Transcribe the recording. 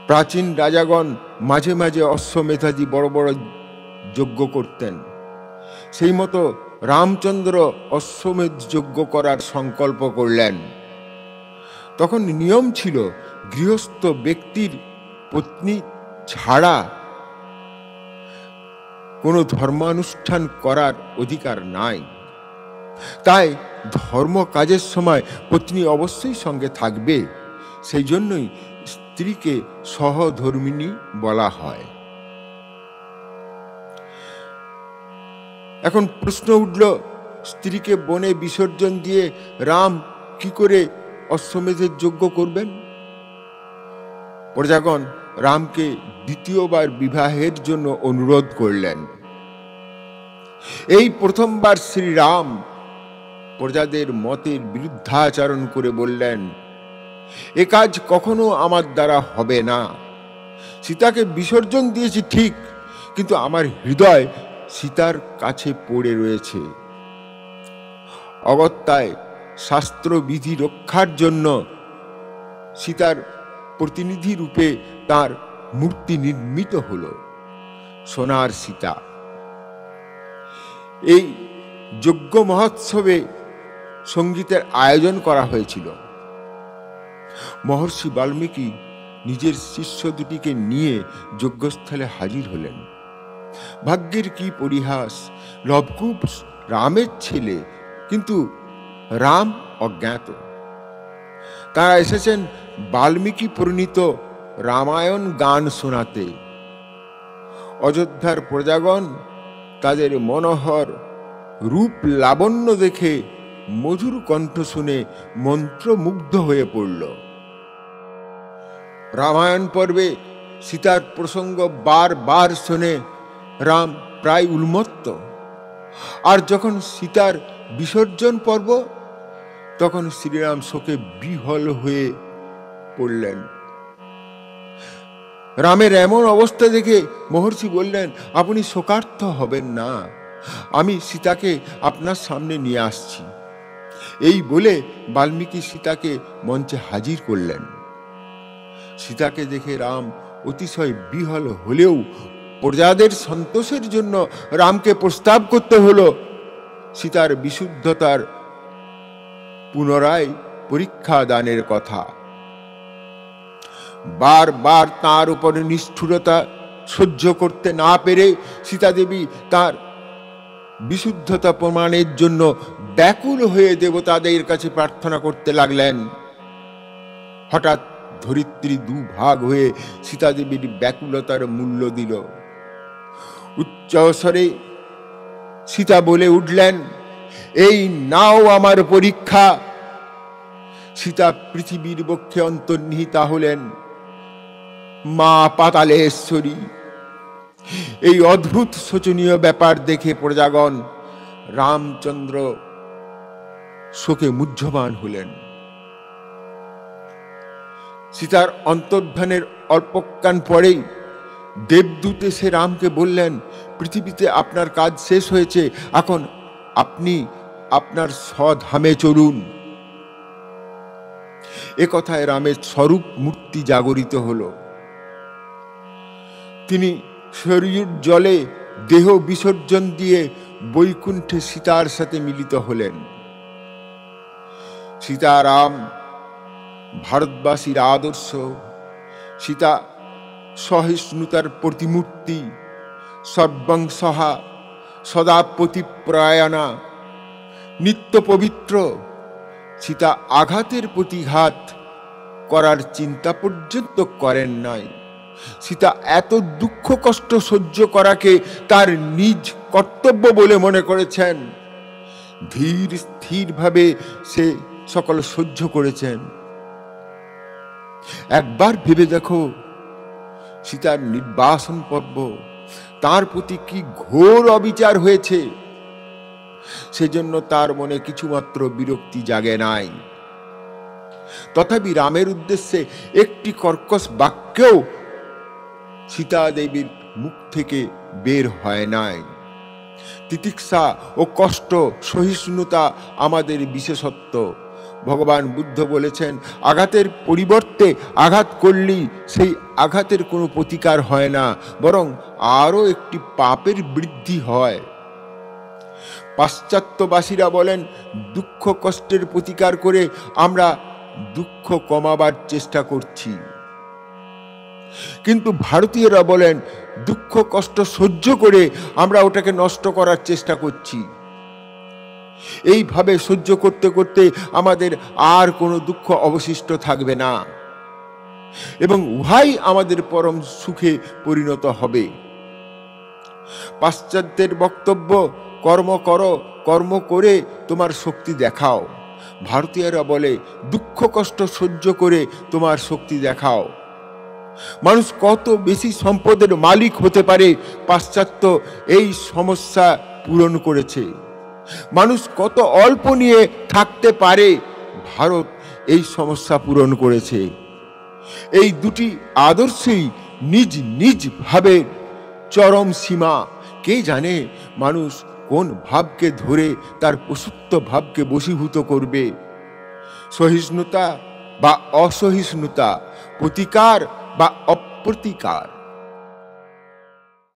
প্রাচীন রাজাগণ মাঝে মাঝে অশ্বমেধাদি বড় বড় যজ্ঞ করতেন। সেই মতো রামচন্দ্র অশ্বমেধ যজ্ঞ করার সংকল্প করলেন। তখন নিয়ম ছিল গৃহস্থ ব্যক্তির পত্নী ছাড়া কোনো ধর্মানুষ্ঠান করার অধিকার নাই। তাই ধর্ম কাজের সময় পত্নী অবশ্যই সঙ্গে থাকবে। সেই জন্যই স্ত্রীকে সহধর্মিণী বলা হয়। এখন প্রশ্ন উঠল, স্ত্রীকে বনে বিসর্জন দিয়ে রাম কি করে অশ্বমেধের যজ্ঞ করবেন? প্রজাগণ রামকে দ্বিতীয়বার বিবাহের জন্য অনুরোধ করলেন। এই প্রথমবার শ্রীরাম প্রজাদের মতের বিরুদ্ধাচরণ করে বললেন, এ কাজ কখনো আমার দ্বারা হবে না। সীতাকে বিসর্জন দিয়েছি ঠিক, কিন্তু আমার হৃদয় সীতার কাছে পড়ে রয়েছে। অগত্যায় শাস্ত্রবিধি রক্ষার জন্য সীতার প্রতিনিধি রূপে তার মূর্তি নির্মিত হল, সোনার সীতা। এই যজ্ঞ মহোৎসবে সঙ্গীতের আয়োজন করা হয়েছিল। মহর্ষি বাল্মীকি নিজের শিষ্য দুটিকে নিয়ে যজ্ঞস্থলে হাজির হলেন। ভাগ্যের কি পরিহাস, লবকুশ রামের ছেলে, কিন্তু রাম অজ্ঞাত। তারা এসেছেন বাল্মীকি প্রণীত রামায়ণ গান শোনাতে। অযোধ্যার প্রজাগণ তাদের মনোহর রূপ লাবণ্য দেখে মধুর কণ্ঠ শুনে মন্ত্রমুগ্ধ হয়ে পড়ল। রামায়ণ পর্বে সীতার প্রসঙ্গ বারবার শুনে রাম প্রায় উন্মত্ত। আর যখন সীতার বিসর্জন পর্ব, তখন শ্রীরাম শোকে বিহ্বল হয়ে পড়লেন। রামের এমন অবস্থা দেখে মহর্ষি বললেন, আপনি শোকার্ত হবেন না, আমি সীতাকে আপনার সামনে নিয়ে আসছি। এই বলে বাল্মীকি সীতাকে মঞ্চে হাজির করলেন। সীতাকে দেখে রাম অতিশয় বিহ্বল হলেও প্রজাদের সন্তোষের জন্য রামকে প্রস্তাব করতে হলো সীতার বিশুদ্ধতার পুনরায় পরীক্ষা দানের কথা। বারবার তার উপরে নিষ্ঠুরতা সহ্য করতে না পেরে সীতা দেবী তার বিশুদ্ধতা প্রমাণের জন্য ব্যাকুল হয়ে দেবতাদের কাছে প্রার্থনা করতে লাগলেন। হঠাৎ ধরিত্রী দুভাগ হয়ে সীতা দেবীর ব্যাকুলতার মূল্য দিল। উচ্চস্বরে সীতা বলে উঠলেন, এই নাও আমার পরীক্ষা। সীতা পৃথিবীর বক্ষে অন্তর্নিহিতা হলেন, মা পাতালেশ্বরী। এই অদ্ভুত শোচনীয় ব্যাপার দেখে প্রজাগণ রামচন্দ্র শোকে মুহ্যমান হলেন। সীতার অন্তর্ধানের অল্পক্ষণ পরেই দেবদূত এসে রামকে বললেন, পৃথিবীতে আপনার কাজ শেষ হয়েছে, এখন আপনি আপনার স্বধামে চলুন। এ কথায় রামের স্বরূপ মূর্তি জাগরিত হল। তিনি শরীর জলে দেহ বিসর্জন দিয়ে বৈকুণ্ঠে সীতার সাথে মিলিত হলেন। সীতারাম ভারতবাসীর আদর্শ, সীতা সহিষ্ণুতার প্রতিমূর্তি, সর্বং সহা সদা পতিপ্রায়ণা, নিত্য পবিত্র। সীতা আঘাতের প্রতিঘাত করার চিন্তা পর্যন্ত করেন নাই। সীতা এত দুঃখ কষ্ট সহ্য করাকে তার নিজ কর্তব্য বলে মনে করেছেন। ধীর স্থিরভাবে সে সকল সহ্য করেছেন। একবার ভেবে দেখো, সীতার নির্বাসন পর্ব, তার প্রতি কি ঘোর অবিচার হয়েছে। সেজন্য তার মনে কিছুমাত্র বিরক্তি জাগে নাই। তথাপি রামের উদ্দেশ্যে একটি কর্কশ বাক্যও সীতা দেবীর মুখ থেকে বের হয় নাই। তিতিক্ষা ও কষ্ট সহিষ্ণুতা আমাদের বিশেষত্ব। ভগবান বুদ্ধ বলেছেন, আঘাতের পরিবর্তে আঘাত করলেই সেই আঘাতের কোনো প্রতিকার হয় না, বরং আরও একটি পাপের বৃদ্ধি হয়। পাশ্চাত্যবাসীরা বলেন, দুঃখ কষ্টের প্রতিকার করে আমরা দুঃখ কমাবার চেষ্টা করছি, কিন্তু ভারতীয়রা বলেন, দুঃখ কষ্ট সহ্য করে আমরা ওটাকে নষ্ট করার চেষ্টা করছি। এইভাবে সহ্য করতে করতে আমাদের আর কোনো দুঃখ অবশিষ্ট থাকবে না এবং উহাই আমাদের পরম সুখে পরিণত হবে। পাশ্চাত্যের বক্তব্য, কর্ম করো, কর্ম করে তোমার শক্তি দেখাও। ভারতীয়রা বলে, দুঃখ কষ্ট সহ্য করে তোমার শক্তি দেখাও। মানুষ কত বেশি সম্পদের মালিক হতে পারে, পাশ্চাত্য এই সমস্যা পূরণ করেছে। মানুষ কত অল্প নিয়ে থাকতে পারে, ভারত এই সমস্যা পূরণ করেছে। এই দুটি আদর্শই নিজ নিজ ভাবে চরম সীমা। কে জানে মানুষ কোন ভাবকে ধরে তার পশুত্ব ভাবকে বশীভূত করবে। সহিষ্ণুতা বা অসহিষ্ণুতা, প্রতিকার বা অপ্রতিকার,